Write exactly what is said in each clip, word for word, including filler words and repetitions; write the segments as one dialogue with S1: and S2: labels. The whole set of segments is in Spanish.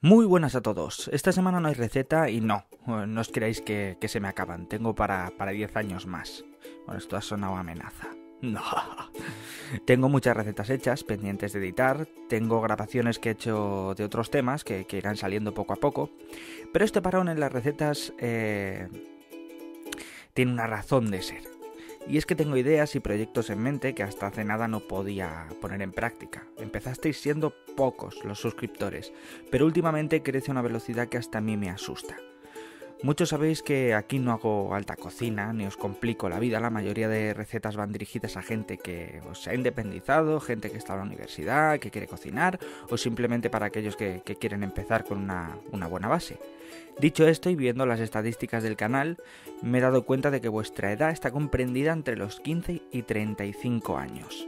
S1: Muy buenas a todos. Esta semana no hay receta y no, no os creáis que, que se me acaban. Tengo para, para diez años más. Bueno, esto ha sonado amenaza. No. Tengo muchas recetas hechas, pendientes de editar. Tengo grabaciones que he hecho de otros temas que, que irán saliendo poco a poco. Pero este parón en las recetas eh, tiene una razón de ser. Y es que tengo ideas y proyectos en mente que hasta hace nada no podía poner en práctica. Empezasteis siendo pocos los suscriptores, pero últimamente crece a una velocidad que hasta a mí me asusta. Muchos sabéis que aquí no hago alta cocina, ni os complico la vida. La mayoría de recetas van dirigidas a gente que os ha independizado, gente que está en la universidad, que quiere cocinar, o simplemente para aquellos que, que quieren empezar con una, una buena base. Dicho esto, y viendo las estadísticas del canal, me he dado cuenta de que vuestra edad está comprendida entre los quince y treinta y cinco años,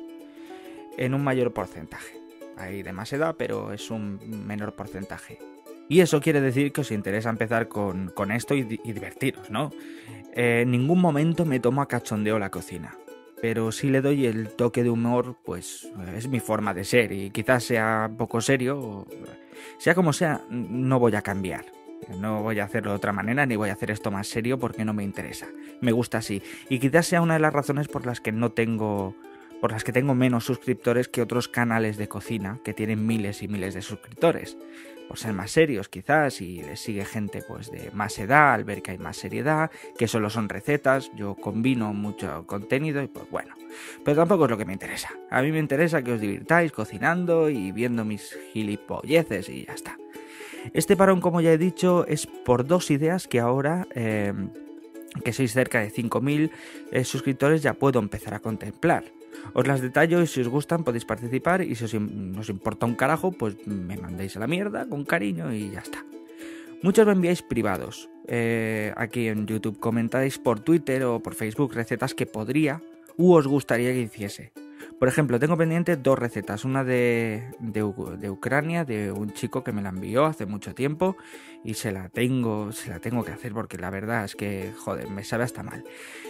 S1: en un mayor porcentaje. Hay de más edad, pero es un menor porcentaje. Y eso quiere decir que os interesa empezar con, con esto y, y divertiros, ¿no? Eh, en ningún momento me tomo a cachondeo la cocina, pero si le doy el toque de humor, pues es mi forma de ser, y quizás sea poco serio, o sea como sea, no voy a cambiar. No voy a hacerlo de otra manera, ni voy a hacer esto más serio porque no me interesa. Me gusta así. Y quizás sea una de las razones por las que no tengo... por las que tengo menos suscriptores que otros canales de cocina que tienen miles y miles de suscriptores. Por ser más serios quizás, y les sigue gente pues de más edad al ver que hay más seriedad, que solo son recetas, yo combino mucho contenido y pues bueno. Pero tampoco es lo que me interesa. A mí me interesa que os divirtáis cocinando y viendo mis gilipolleces y ya está. Este parón, como ya he dicho, es por dos ideas que ahora, eh, que sois cerca de cinco mil eh, suscriptores, ya puedo empezar a contemplar. Os las detallo y si os gustan podéis participar, y si os, os importa un carajo, pues me mandéis a la mierda con cariño y ya está. Muchos me enviáis privados. Eh, aquí en YouTube comentáis por Twitter o por Facebook recetas que podría u os gustaría que hiciese. Por ejemplo, tengo pendiente dos recetas, una de, de, de Ucrania, de un chico que me la envió hace mucho tiempo y se la tengo, se la tengo que hacer porque la verdad es que, joder, me sabe hasta mal.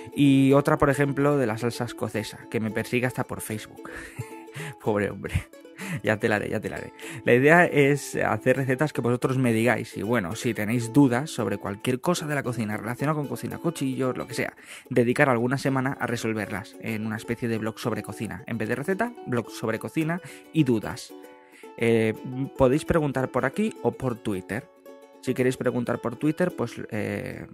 S1: Y otra, por ejemplo, de la salsa escocesa, que me persigue hasta por Facebook. Pobre hombre. Ya te la haré, ya te la haré. La idea es hacer recetas que vosotros me digáis, y bueno, si tenéis dudas sobre cualquier cosa de la cocina relacionada con cocina, cuchillos, lo que sea, dedicar alguna semana a resolverlas en una especie de blog sobre cocina. En vez de receta, blog sobre cocina y dudas. Eh, podéis preguntar por aquí o por Twitter. Si queréis preguntar por Twitter, pues eh,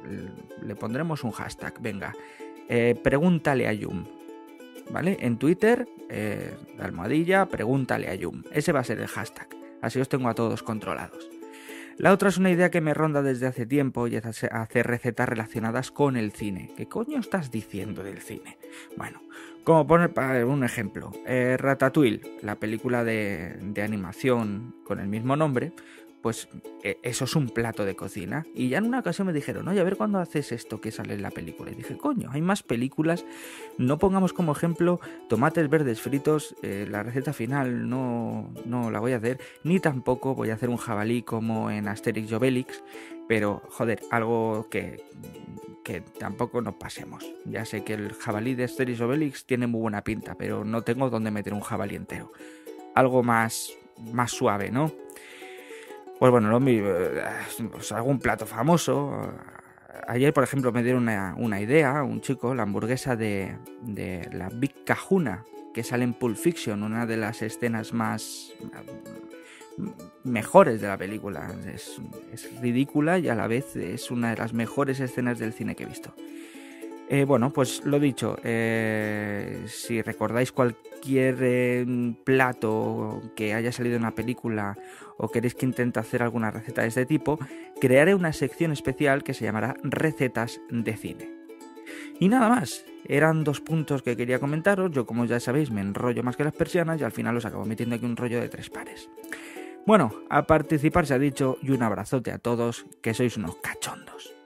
S1: le pondremos un hashtag. Venga, eh, pregúntale a Yum. ¿Vale? En Twitter, eh, la almohadilla, pregúntale a Yum. Ese va a ser el hashtag. Así os tengo a todos controlados. La otra es una idea que me ronda desde hace tiempo, y es hacer recetas relacionadas con el cine. ¿Qué coño estás diciendo del cine? Bueno, como poner para un ejemplo, eh, Ratatouille, la película de, de animación con el mismo nombre, pues eh, eso es un plato de cocina. Y ya en una ocasión me dijeron, oye, a ver cuándo haces esto que sale en la película. Y dije, coño, hay más películas. No pongamos como ejemplo tomates verdes fritos. Eh, la receta final no, no la voy a hacer. Ni tampoco voy a hacer un jabalí como en Asterix y Obelix. Pero, joder, algo que, que tampoco nos pasemos. Ya sé que el jabalí de Asterix y Obelix tiene muy buena pinta, pero no tengo dónde meter un jabalí entero. Algo más, más suave, ¿no? Pues bueno, lo mismo, pues algún plato famoso. Ayer, por ejemplo, me dieron una, una idea, un chico, la hamburguesa de, de la Big Kahuna, que sale en Pulp Fiction, una de las escenas más mejores de la película. Es, es ridícula y a la vez es una de las mejores escenas del cine que he visto. Eh, bueno, pues lo dicho, eh, si recordáis cualquier eh, plato que haya salido en la película o queréis que intente hacer alguna receta de este tipo, crearé una sección especial que se llamará Recetas de Cine. Y nada más, eran dos puntos que quería comentaros. Yo, como ya sabéis, me enrollo más que las persianas y al final os acabo metiendo aquí un rollo de tres pares. Bueno, a participar se ha dicho, y un abrazote a todos, que sois unos cachondos.